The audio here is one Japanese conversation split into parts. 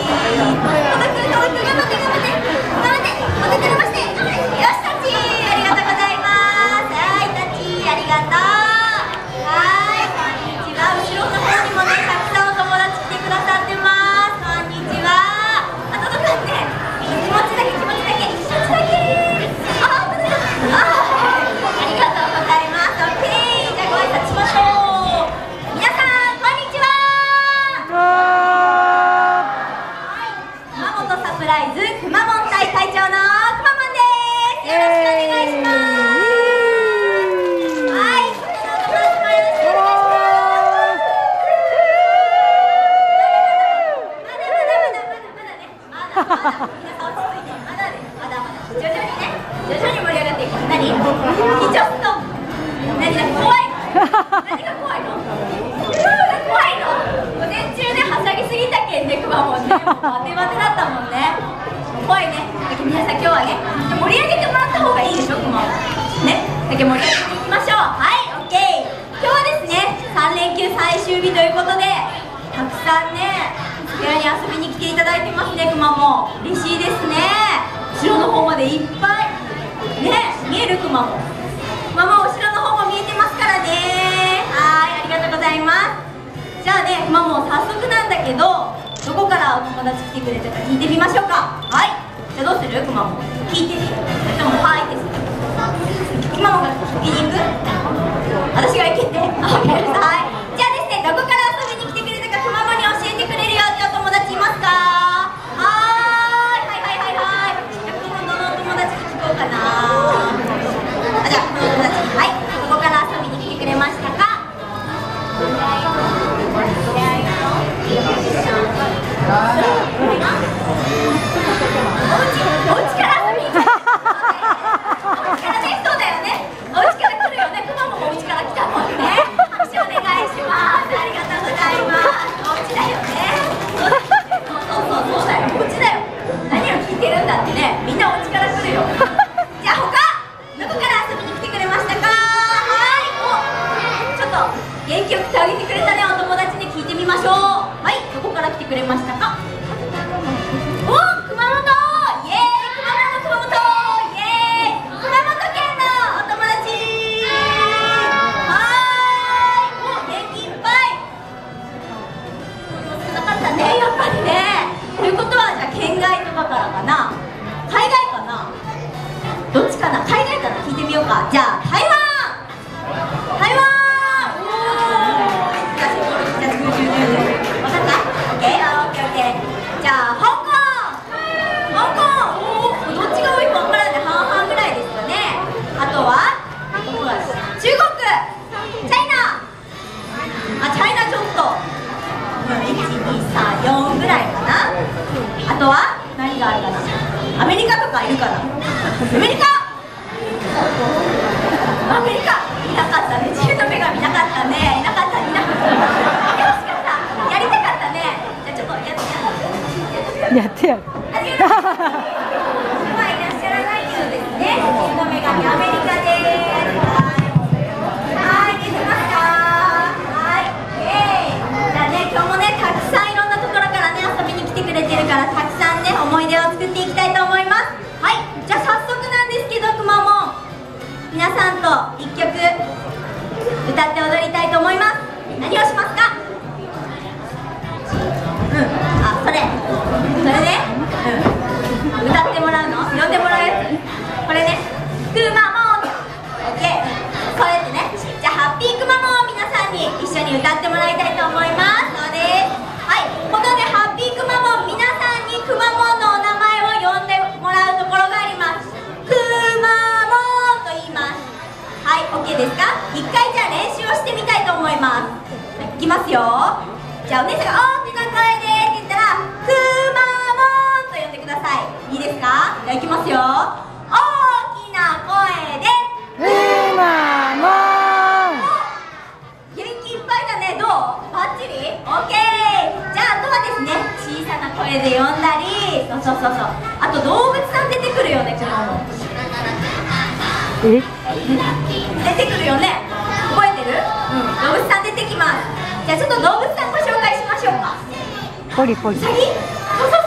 ポリポリ。 そうそう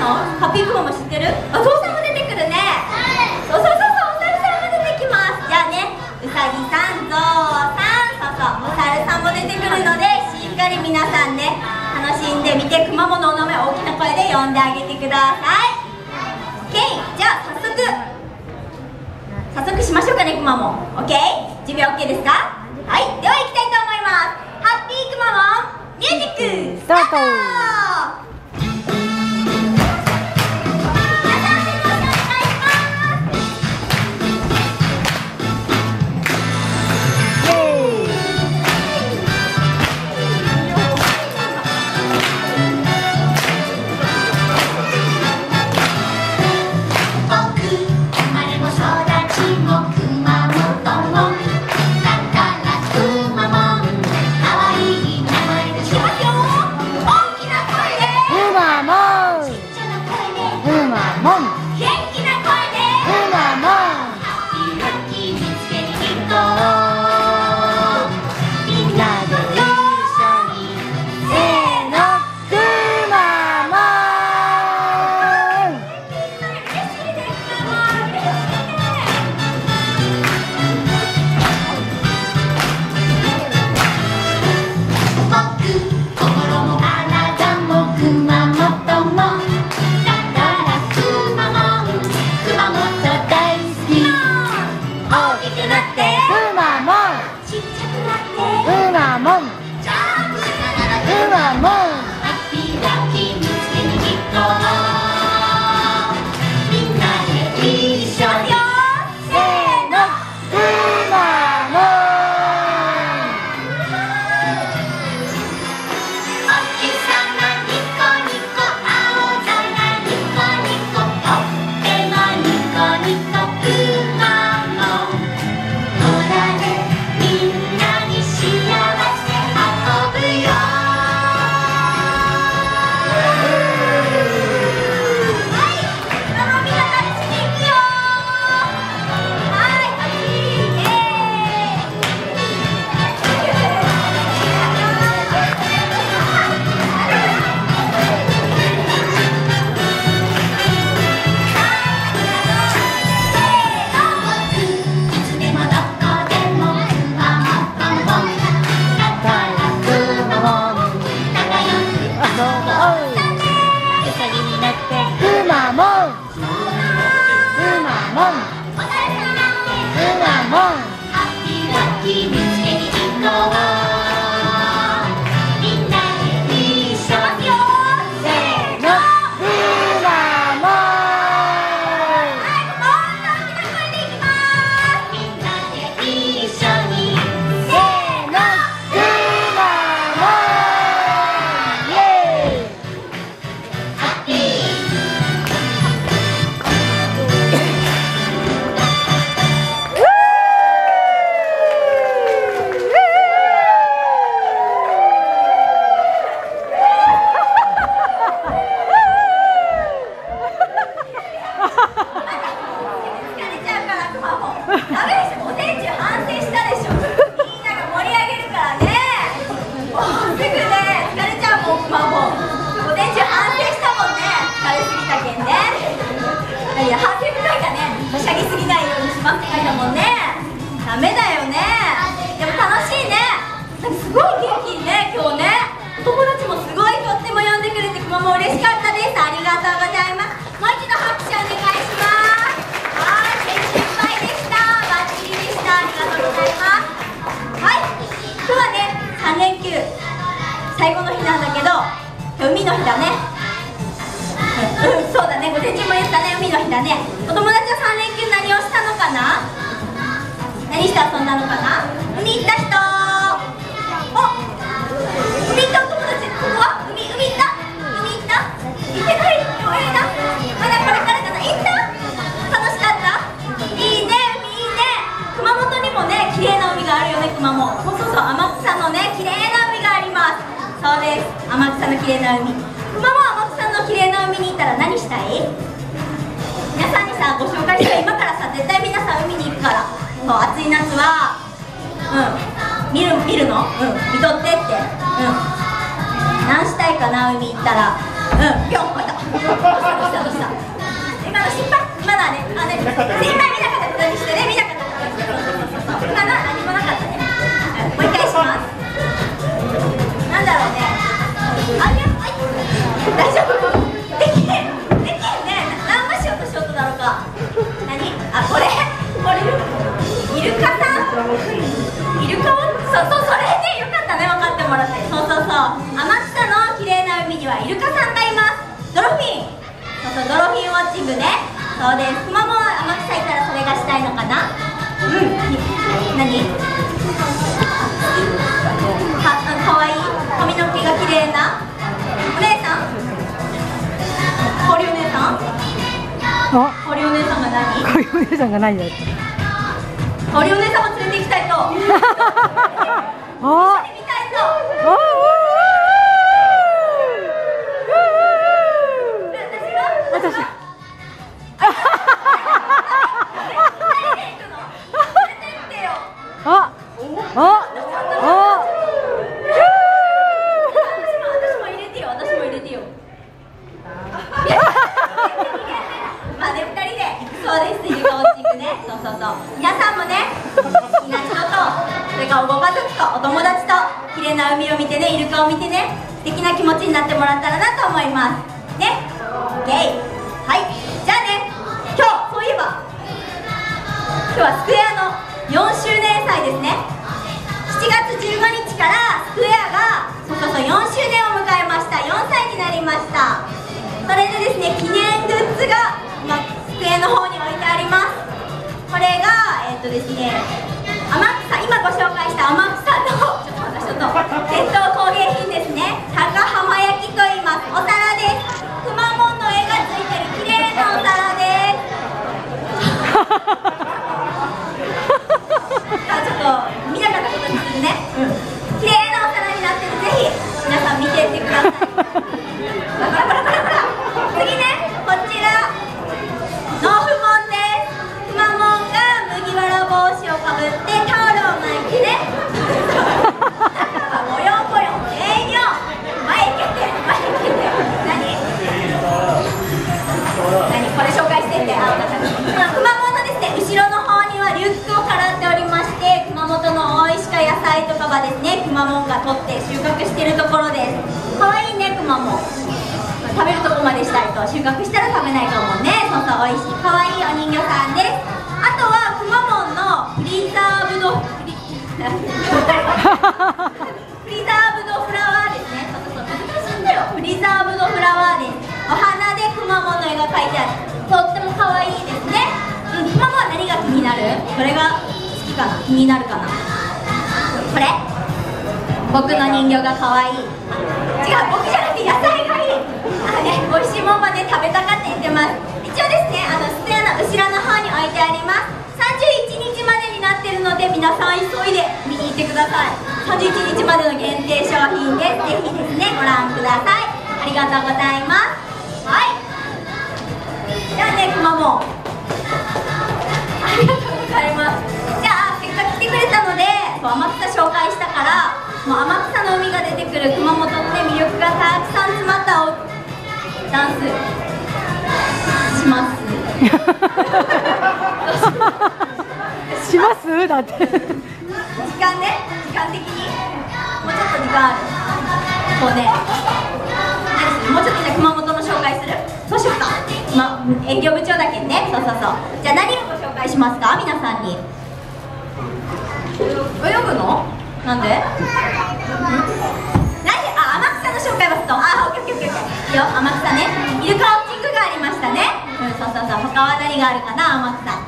の？ハッピーくまモン知ってる？お父さんも出てくるね。そうそうそうそう、お猿さんも出てきます。じゃあね、うさぎさん、ゾウさん、そうそう、お猿さんも出てくるので、しっかり皆さんね、楽しんでみて、くまモンのお名前を大きな声で呼んであげてください。オッケー、じゃあ早速しましょうかね、くまモン。オッケー、準備 OK ですか？はい、では行きたいと思います。ハッピーくまモン、ミュージックスタート。最後の日なんだけど、海の日だね。そうだね、午前中も言ったね、海の日だね。お友達は3連休何をしたのかな？何して遊んだのかな？海行った人？お、海行ったお友達、ここは？海行った？海行った？行ってない？おいな。まだこれからかな？行った？楽しかった？いいね、海いいね。熊本にもね、綺麗な海があるよね、熊本。そうそうそう、天草のね、綺麗な海があります。そうです、天草の綺麗な海。熊本天草の綺麗な海に行ったら何したい？皆さんにさ、ご紹介したら今からさ、絶対皆さん海に行くから。そう、暑い夏は見るの？見とってって。何したいかな、海行ったら。ぴょん、こいた。 どうした。今の失敗。今のはね、今見なかったことにしてね、見なかったことにして。今のは何もなかったね。もう一回します。なんだろうね。大丈夫？できんね。何マシ音だろうか。何？あ、これイルカさん？イルカを？そう、それね、よかったね、分かってもらって。そう、天草の綺麗な海にはイルカさんがいます。ドロフィン。そう、ドロフィンウォッチングね。そうです。くまモン、天草行ったらそれがしたいのかな。何？かわいい髪の毛が綺麗なお姉さん。氷お姉さん。氷お姉さんが何？ 氷お姉さんが何だよ。 氷お姉さんも連れて行きたいと。一緒に見たいと。私が。私も入れてよ。まあね、2人でそうです、イルカウォッチングね。そう。皆さんもね、好きな人と、それからご家族とお友達と綺麗な海を見てね、イルカを見てね、素敵な気持ちになってもらったらなと思いますね。イエイ。はい、じゃあね、今日そういえば今日はスクエアの4周年祭ですね。7月15日からスクエアが4周年を迎えました。4歳になりました。それでですね、記念グッズが机の方に置いてあります。これがですね、今ご紹介した天草の伝統工芸品ですね。高浜焼きと言います。お皿です。くまモンの絵がついてる綺麗なお皿です。ちょっと見なかったことにするね。綺麗なお皿になってる。ぜひ皆さん見ていってください。次ね、こちらノーフモンです。くまモンが麦わら帽子をかぶってタオルを巻いてね、ボヨンボヨン営業前行けて何これ紹介してって。くまモンのですね、後ろの方にはリュックをからっておりまして、熊本の大石か野菜とかはですね、くまモンが取って収穫しているところです。かわいいね、くまモン。食べるとこまでしたいと、収穫したら食べないと思うね。そう、美味しいかわいいお人形さんです。あとはくまモンのプリザーブドフラワーですね。そう難しいんだよ。プリザーブドフラワーです。お花でくまモンの絵が描いてある。とってもかわいいですね。くまモンは何が気になる？これが好きかな？気になるかな？これ？僕の人形がかわいい。違う、僕じゃなくて野菜がいい。美味しいもんまで食べたかって言ってます。一応ですね、ステアの後ろの方に置いてあります。31日までになってるので、皆さん急いで見に行ってください。31日までの限定商品です。ぜひですね、ご覧ください。ありがとうございます。はい、じゃあね、くまモンありがとうございます。じゃあせっかく来てくれたので、天草紹介したから、もう天草の海が出てくる熊本のね、魅力がたくさん詰まったダンスしますしますだって時間的にもうちょっと時間ある。こうね、もうちょっとじゃあ熊本の紹介する。そうしようか。営業部長だけね。そう。じゃあ何をご紹介しますか、皆さんに。泳ぐの？なんで？天草の紹介はすと、オッケーいいよ。天草ね、イルカウォッチングがありましたね。そう他は何があるかな、天草。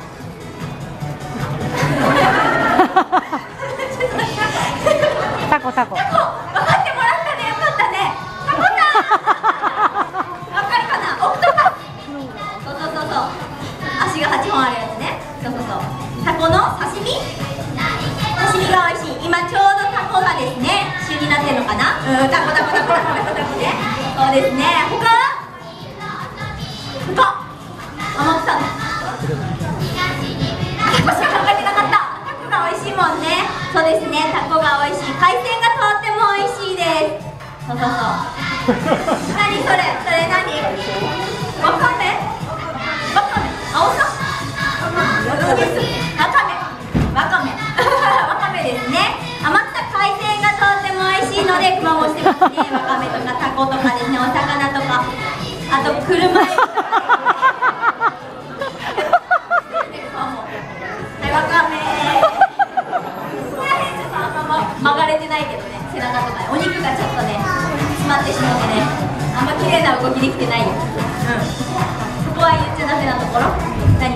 タコ分かってもらったね、よかったね。タコだわかるかな、オクトパス。そう足が8本あるやつね。そうタコの刺身が美味しい。今ちょうどタコがですね、旬になってるのかな。タコね。そうですね。他天草タコしか考えてなかった。タコが美味しいもんね。そうですね、タコが美味しい。海鮮がとっても美味しいです。そう何それ何あと車エビとかはいわかめ曲がれてないけどね、背中とかね、お肉がちょっとね詰まってしまってね、あんま綺麗な動きできてないよ。うん、そこは言っちゃダメなところ。何？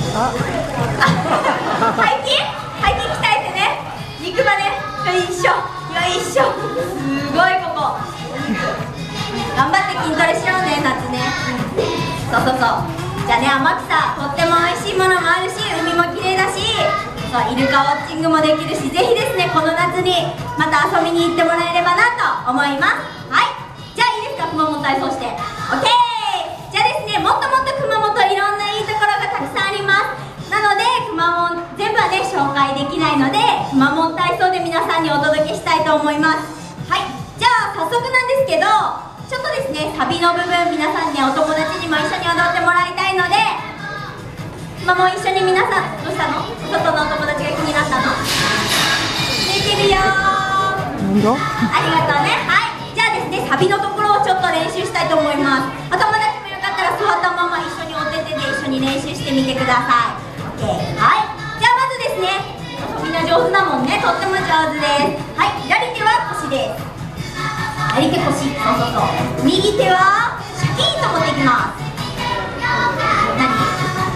背筋鍛えてね、肉まね、よいしょよいしょ、すごいここ頑張って筋トレしようね、夏ね。そうそうそう。じゃあね、天草とっても美味しいものもあるし、海も綺麗だし、そうイルカウォッチングもできるし、ぜひですねこの夏にまた遊びに行ってもらえればなと思います。はい、じゃあいいですか、熊本体操して OK。 じゃあですね、もっともっと熊本いろんないいところがたくさんあります。なので熊本全部はね紹介できないので、熊本体操で皆さんにお届けしたいと思います。はい、じゃあ早速なんですけど、ちょっとですねサビの部分、皆さんにお友達にも一緒に踊ってもらいたいので、もう一緒に皆さん、どうしたの？外のお友達が気になったの？寝てるよー。ありがとうね。はい、じゃあですね、サビのところをちょっと練習したいと思います。お友達もよかったら座ったまま一緒にお手手で一緒に練習してみてください。 OK。 はい、じゃあまずですね、みんな上手だもんね、とっても上手です。はい、左手は腰です。左手腰、そうそうそう。右手はシャキーンと持っていきます。何？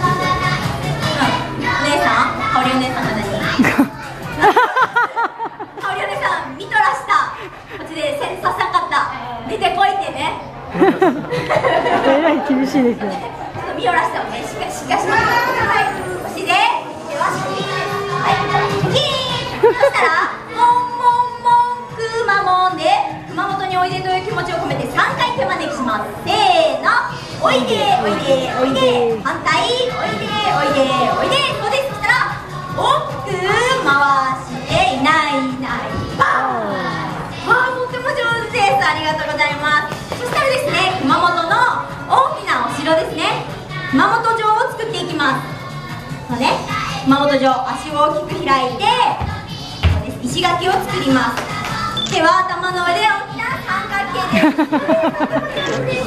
お姉さん？かおりお姉さんが何？かおりお姉さん見とらした。こっちでセンサーさかった。出てこいってね。 えらい厳しいですよ。 ちょっと見よらしたもんね。しっかりします。はい。腰で手はシャキーンです。はい。シャキーン。そしたらモンモンモンくまモンで熊本においでという気持ちを込めて3回手招きします。せーの。おいでおいでおいで。反対。おいでおいでおいで。そうです。そしたら大きく回していないいないバーン。とっても上手です。ありがとうございます。そしたらですね、熊本の大きなお城ですね、熊本城を作っていきます。そうね、熊本城、足を大きく開いて、そうです、石垣を作ります。手は頭の上で大きな三角形です。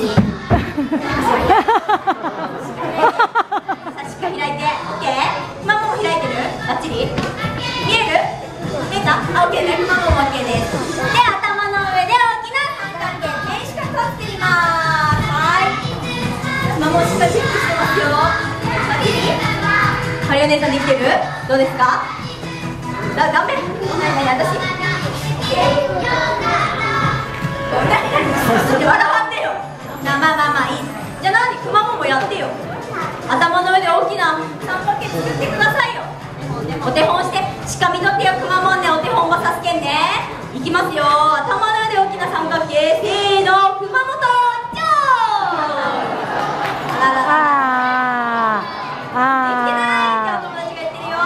しっかり開いて、OK。熊も開いてる？バッチリ？見える？見えた？あ、OK ね。熊も OK です。で、頭の上で大きな三角形、天守閣を作ります。はい。熊もしっかりチェックしてますよ。バッチリ？ハリオ姉さんできてる？どうですか？頑張れ。私？笑わんでよ。まあいい。じゃあ何？熊もやってよ。頭の上で大きな三角形作ってくださいよ。お手本して、しかみ取ってよ、くまモンね、お手本ばさすけんね。いきますよ。頭の上で大きな三角形、せーの、熊本じゃー。あららら。できてないってお友達が言ってるよ。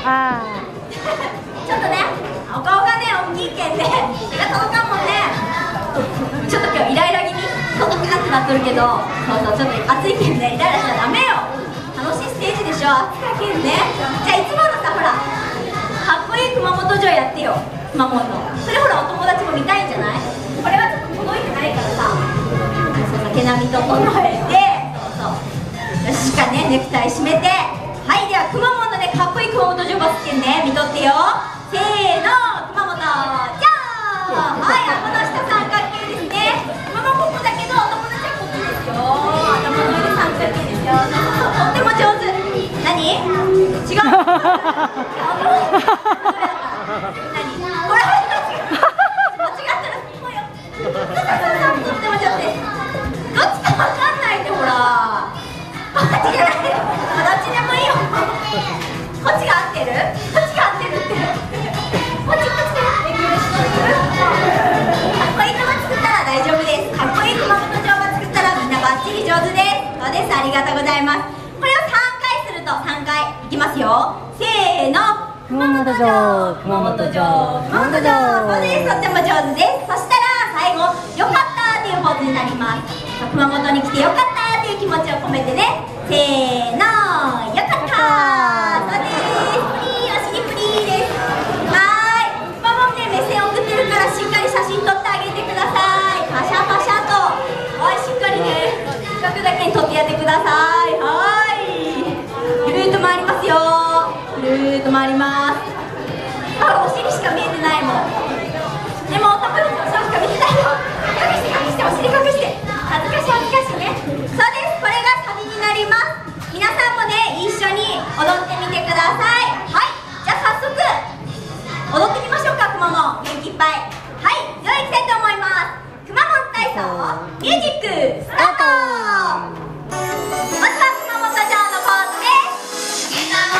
ちょっとね、お顔がね、大きいけんね、手が届かんもんね。ちょっと今日イライラ気味、届かんってなっとるけど、そうそう、ちょっと暑いけんね、イライラしちゃダメよ。楽しいステージでしょ、暑いけんね。じゃあいつものさ、ほらかっこいい熊本城やってよ、熊本の。それほらお友達も見たいんじゃない？これはちょっと届いてないからさ、そうそう、毛並み整えて、そうそう、よしかね、ネクタイ締めて。はい、ではくまモンのね、かっこいい熊本城バスケンね、見とってよ。せーの、熊本じゃー。はい、この下三角形ですね。ママここだけど、お友達はこっちですよ。頭の上で三角形ですよ。とっても上手。何？違う。何？これ間違ったらすごいよ。とっても上手です。どっちかわかんないってほら。こっちじゃないよ。どっちでもいいよ。こっちが合ってる？こっちが合ってるって。こっちで。かっこいいのが作ったら大丈夫です。かっこいい熊本城が作ったらみんなバッチリ上手です。そうです。ありがとうございます。これを3回すると3回いきますよ。せーの。熊本城、熊本城、熊本城。そうです。とっても上手です。そしたら最後、よかったっていうポーズになります。熊本に来てよかったっていう気持ちを込めてね。せーの、よかった。そうです。フリー、足にフリーです。はーい。ママもね、目線送ってるからしっかり写真撮ってあげてください。パシャパシャと。はい、しっかりね。 服だけに取ってやってください。はい、ぐるーっと回りますよ。ぐるーっと回ります。あ、お尻しか見えてないもん。でもお友達の後ろしか見てないよ。隠してお尻隠して、恥ずかしいね。そうです、これがサビになります。皆さんもね、一緒に踊ってみてください。はい、じゃあ早速踊ってみましょうか。くまモン元気いっぱい。はい、では行きたいと思います。くまモン体操ミュージックスタート。まずはくまモンとジョーのポーズです。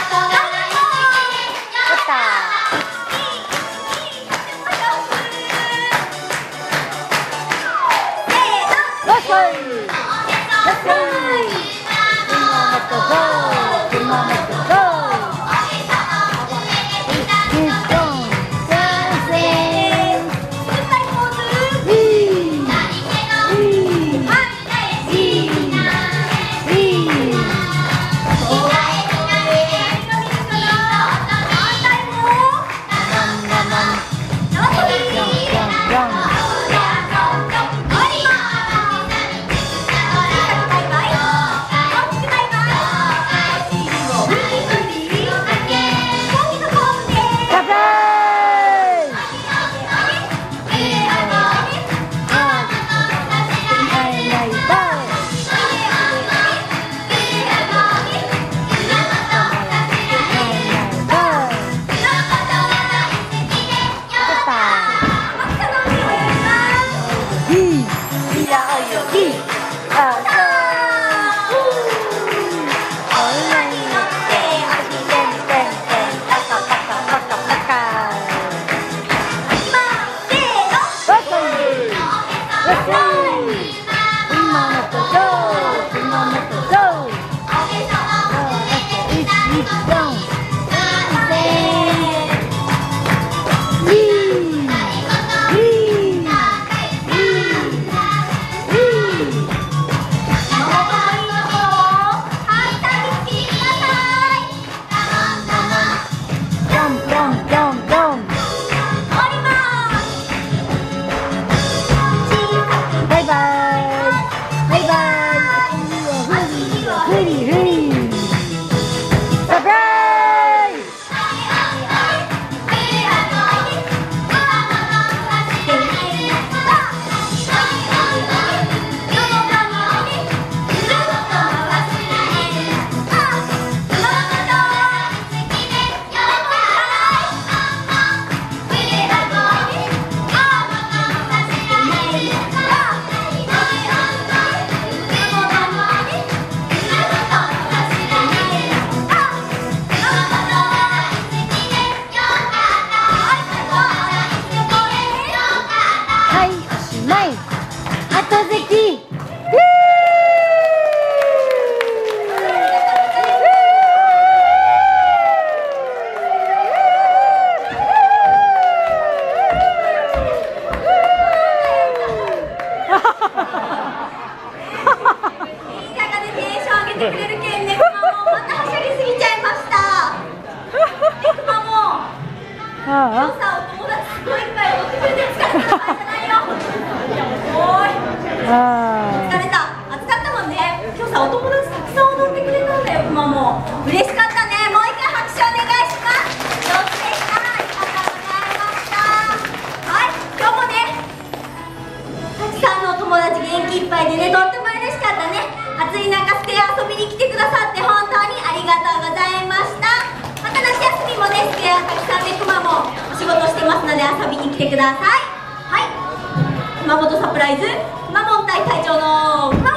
嬉しかったね。もう一回拍手お願いします。上手でした。ありがとうございました。はい、今日もね、たくさんのお友達元気いっぱいでね、とっても嬉しかったね。暑い中スクエア遊びに来てくださって本当にありがとうございました。また夏休みもね、スクエアたくさんでくまもお仕事してますので遊びに来てください。はい、熊本サプライズくまモン隊隊長の